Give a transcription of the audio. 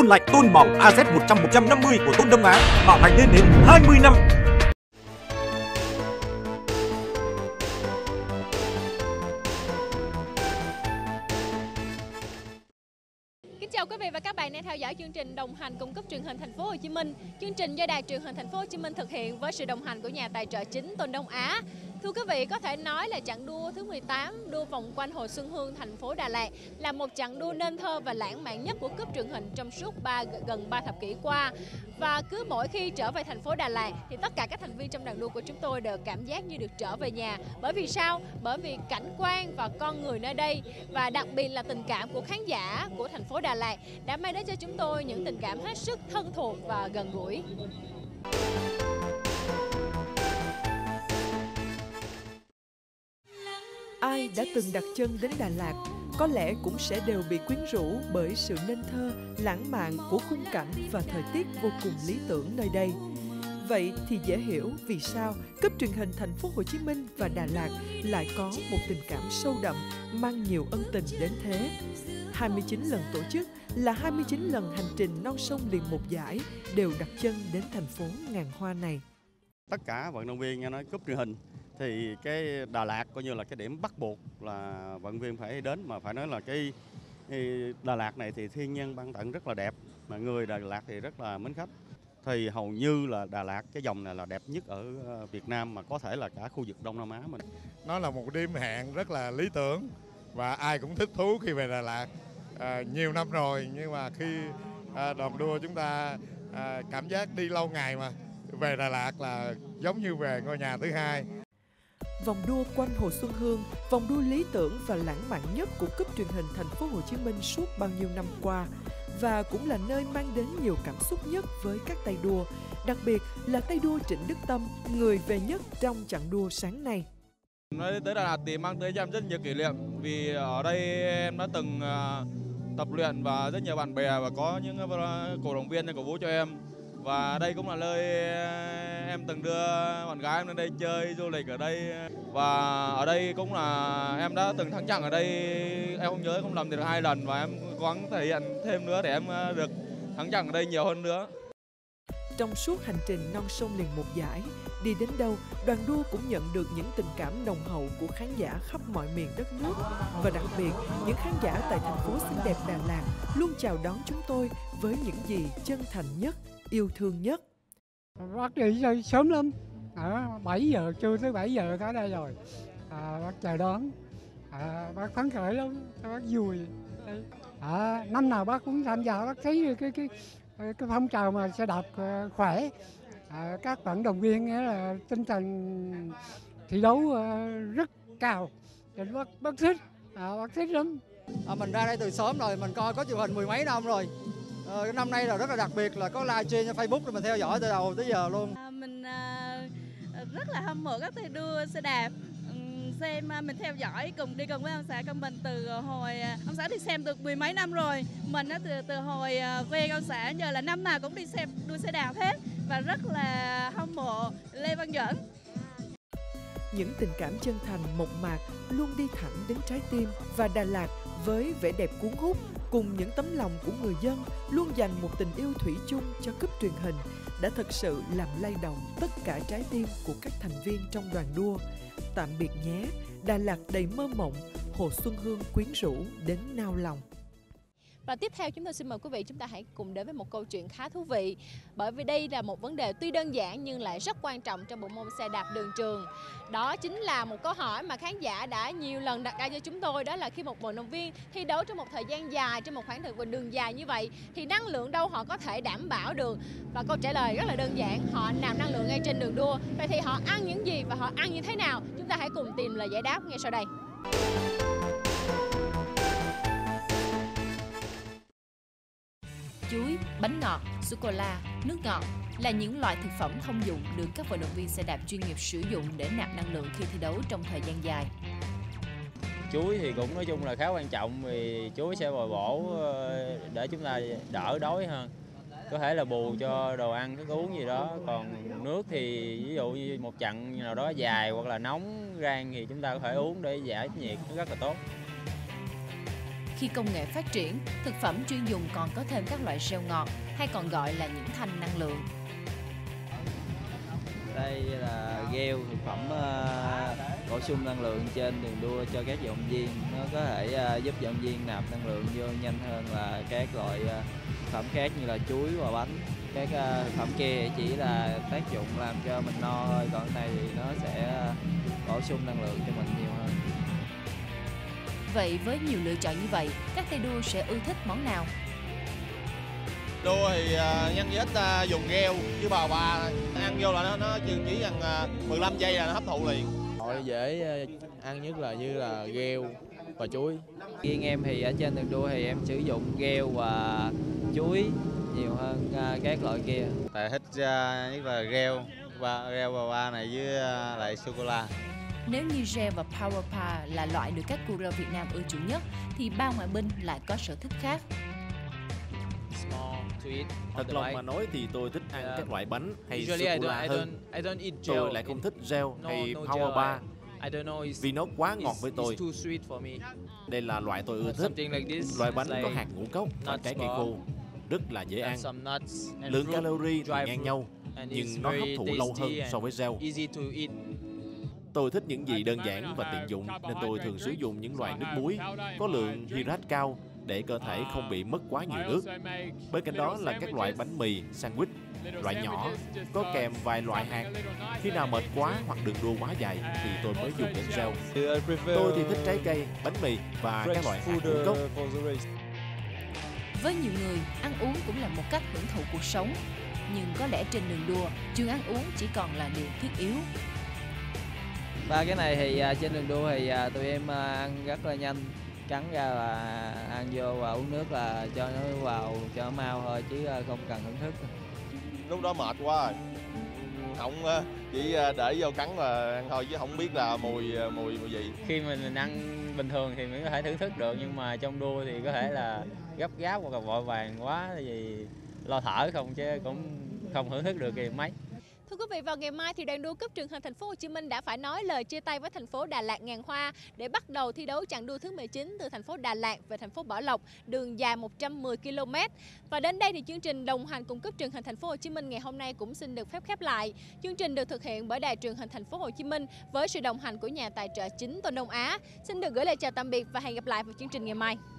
Tôn Lạnh, Tôn Bảo, AZ 100/150 của Tôn Đông Á bảo hành lên đến 20 năm. Chào quý vị và các bạn đang theo dõi chương trình đồng hành cùng cấp truyền hình Thành phố Hồ Chí Minh. Chương trình do Đài Truyền hình Thành phố Hồ Chí Minh thực hiện với sự đồng hành của nhà tài trợ chính Tôn Đông Á. Thưa quý vị, có thể nói là chặng đua thứ 18 đua vòng quanh Hồ Xuân Hương, thành phố Đà Lạt là một chặng đua nên thơ và lãng mạn nhất của cấp truyền hình trong suốt gần 3 thập kỷ qua. Và cứ mỗi khi trở về thành phố Đà Lạt thì tất cả các thành viên trong đoàn đua của chúng tôi đều cảm giác như được trở về nhà. Bởi vì sao? Bởi vì cảnh quan và con người nơi đây và đặc biệt là tình cảm của khán giả của thành phố Đà Lạt đã mang đến cho chúng tôi những tình cảm hết sức thân thuộc và gần gũi. Ai đã từng đặt chân đến Đà Lạt có lẽ cũng sẽ đều bị quyến rũ bởi sự nên thơ, lãng mạn của khung cảnh và thời tiết vô cùng lý tưởng nơi đây. Vậy thì dễ hiểu vì sao cấp truyền hình Thành phố Hồ Chí Minh và Đà Lạt lại có một tình cảm sâu đậm, mang nhiều ân tình đến thế. 29 lần tổ chức là 29 lần hành trình non sông liền một dải đều đặt chân đến thành phố ngàn hoa này. Tất cả vận động viên nghe nói cúp truyền hình thì cái Đà Lạt coi như là cái điểm bắt buộc là vận động viên phải đến, mà phải nói là cái Đà Lạt này thì thiên nhiên ban tặng rất là đẹp, mà người Đà Lạt thì rất là mến khách. Thì hầu như là Đà Lạt cái dòng này là đẹp nhất ở Việt Nam, mà có thể là cả khu vực Đông Nam Á mình. Nó là một đêm hẹn rất là lý tưởng và ai cũng thích thú khi về Đà Lạt. Nhiều năm rồi nhưng mà khi đoàn đua chúng ta cảm giác đi lâu ngày mà về Đà Lạt là giống như về ngôi nhà thứ hai. Vòng đua quanh Hồ Xuân Hương, vòng đua lý tưởng và lãng mạn nhất của cấp truyền hình Thành phố Hồ Chí Minh suốt bao nhiêu năm qua, và cũng là nơi mang đến nhiều cảm xúc nhất với các tay đua, đặc biệt là tay đua Trịnh Đức Tâm, người về nhất trong chặng đua sáng nay. Nói tới Đà Lạt thì mang tới cho em rất nhiều kỷ niệm, vì ở đây em đã từng tập luyện và rất nhiều bạn bè và có những cổ động viên cổ vũ cho em. Và đây cũng là nơi em từng đưa bạn gái em lên đây chơi du lịch ở đây. Và ở đây cũng là em đã từng thắng trận ở đây, em không nhớ không lầm thì được 2 lần, và em cố gắng thể hiện thêm nữa để em được thắng trận ở đây nhiều hơn nữa. Trong suốt hành trình non sông liền một dải, đi đến đâu, đoàn đua cũng nhận được những tình cảm nồng hậu của khán giả khắp mọi miền đất nước. Và đặc biệt, những khán giả tại thành phố xinh đẹp Đà Lạt luôn chào đón chúng tôi với những gì chân thành nhất, yêu thương nhất. Bác đi chơi sớm lắm, 7 giờ, trưa tới 7 giờ tới đây rồi. Bác chào đón, bác phấn khởi lắm, bác vui. Năm nào bác cũng tham gia, bác thấy cái phong trào mà xe đạp khỏe, các vận động viên là tinh thần thi đấu rất cao, nên bác thích, bác thích lắm. Mình ra đây từ sớm rồi, mình coi có truyền hình 10 mấy năm rồi. Năm nay là rất là đặc biệt là có live stream trên Facebook, rồi mình theo dõi từ đầu tới giờ luôn. Mình rất là hâm mộ các tay đua xe đạp. Xem mình theo dõi đi cùng với ông xã của mình từ hồi ông xã đi xem được 10 mấy năm rồi. Mình từ hồi về ông xã giờ là năm nào cũng đi xem đua xe đạp hết, và rất là hâm mộ Lê Văn Duẩn. Những tình cảm chân thành mộc mạc luôn đi thẳng đến trái tim, và Đà Lạt với vẻ đẹp cuốn hút cùng những tấm lòng của người dân luôn dành một tình yêu thủy chung cho cấp truyền hình đã thực sự làm lay động tất cả trái tim của các thành viên trong đoàn đua. Tạm biệt nhé, Đà Lạt đầy mơ mộng, Hồ Xuân Hương quyến rũ đến nao lòng. Và tiếp theo chúng tôi xin mời quý vị chúng ta hãy cùng đến với một câu chuyện khá thú vị. Bởi vì đây là một vấn đề tuy đơn giản nhưng lại rất quan trọng trong bộ môn xe đạp đường trường. Đó chính là một câu hỏi mà khán giả đã nhiều lần đặt ra cho chúng tôi. Đó là khi một vận động viên thi đấu trong một thời gian dài, trên một khoảng thời đường dài như vậy, thì năng lượng đâu họ có thể đảm bảo được? Và câu trả lời rất là đơn giản, họ nạp năng lượng ngay trên đường đua. Vậy thì họ ăn những gì và họ ăn như thế nào? Chúng ta hãy cùng tìm lời giải đáp ngay sau đây. Chuối, bánh ngọt, sô-cô-la, nước ngọt là những loại thực phẩm thông dụng được các vận động viên xe đạp chuyên nghiệp sử dụng để nạp năng lượng khi thi đấu trong thời gian dài. Chuối thì cũng nói chung là khá quan trọng, vì chuối sẽ bồi bổ để chúng ta đỡ đói hơn. Có thể là bù cho đồ ăn, thức uống gì đó. Còn nước thì ví dụ như một trận nào đó dài hoặc là nóng rang thì chúng ta có thể uống để giải nhiệt, nó rất là tốt. Khi công nghệ phát triển, thực phẩm chuyên dùng còn có thêm các loại rau ngọt hay còn gọi là những thanh năng lượng. Đây là gel thực phẩm bổ sung năng lượng trên đường đua cho các vận động viên. Nó có thể giúp vận động viên nạp năng lượng vô nhanh hơn là các loại thực phẩm khác như là chuối và bánh. Các thực phẩm kia chỉ là tác dụng làm cho mình no thôi, còn cái này thì nó sẽ bổ sung năng lượng cho mình nhiều hơn. Vậy với nhiều lựa chọn như vậy, các tay đua sẽ ưa thích món nào? Đua thì nhân ít dùng gel với bào ba, ăn vô là nó chỉ gần 15 giây là nó hấp thụ liền. Dễ ăn nhất là như là gel và chuối. Riêng em thì ở trên đường đua thì em sử dụng gel và chuối nhiều hơn các loại kia. Tại thích nhất là gel và ba này với lại sô cô la. Nếu như gel và Power Bar là loại được các coureur Việt Nam ưa chuộng nhất, thì Bao Ngoại Binh lại có sở thích khác. Thật lòng mà nói thì tôi thích ăn các loại bánh hay sô-cô-la hơn. Tôi lại không thích gel hay Power Bar vì nó quá ngọt với tôi. Đây là loại tôi ưa thích. Loại bánh có hạt ngũ cốc và trái cây khô, rất là dễ ăn. Lượng calorie thì ngang nhau, nhưng nó hấp thụ lâu hơn so với gel. Tôi thích những gì đơn giản và tiện dụng nên tôi thường sử dụng những loại nước muối có lượng hydrat cao để cơ thể không bị mất quá nhiều nước. Bên cạnh đó là các loại bánh mì, sandwich, loại nhỏ, có kèm vài loại hạt. Khi nào mệt quá hoặc đường đua quá dài thì tôi mới dùng đến gel. Tôi thì thích trái cây, bánh mì và các loại hạt ngũ cốc. Với nhiều người, ăn uống cũng là một cách hưởng thụ cuộc sống. Nhưng có lẽ trên đường đua, chuyện ăn uống chỉ còn là điều thiết yếu. Ba cái này thì trên đường đua thì tụi em ăn rất là nhanh, cắn ra là ăn vô và uống nước là cho nó vào cho nó mau thôi chứ không cần thưởng thức. Lúc đó mệt quá rồi, không chỉ để vô cắn là ăn thôi chứ không biết là mùi gì. Khi mình ăn bình thường thì mình có thể thưởng thức được, nhưng mà trong đua thì có thể là gấp gáp hoặc là vội vàng quá thì lo thở không chứ cũng không thưởng thức được gì mấy. Thưa quý vị, vào ngày mai thì đoàn đua cúp truyền hình Thành phố Hồ Chí Minh đã phải nói lời chia tay với thành phố Đà Lạt ngàn hoa để bắt đầu thi đấu chặng đua thứ 19 từ thành phố Đà Lạt về thành phố Bảo Lộc, đường dài 110 km. Và đến đây thì chương trình đồng hành cùng cúp truyền hình Thành phố Hồ Chí Minh ngày hôm nay cũng xin được phép khép lại. Chương trình được thực hiện bởi Đài truyền hình Thành phố Hồ Chí Minh với sự đồng hành của nhà tài trợ chính Tôn Đông Á. Xin được gửi lời chào tạm biệt và hẹn gặp lại vào chương trình ngày mai.